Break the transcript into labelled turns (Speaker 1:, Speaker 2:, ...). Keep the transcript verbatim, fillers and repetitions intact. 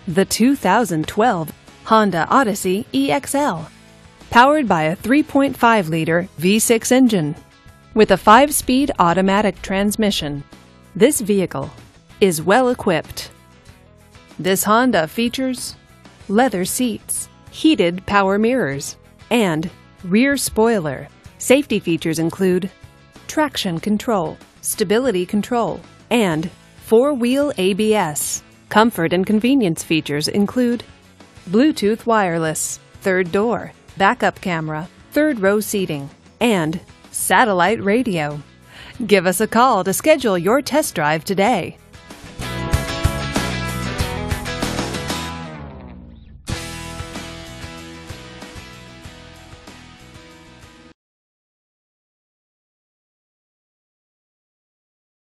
Speaker 1: The two thousand twelve Honda Odyssey E X L, powered by a three point five liter V six engine with a five speed automatic transmission. This vehicle is well equipped. This Honda features leather seats, heated power mirrors, and rear spoiler. Safety features include traction control, stability control, and four-wheel A B S. Comfort and convenience features include Bluetooth wireless, third door, backup camera, third row seating, and satellite radio. Give us a call to schedule your test drive today.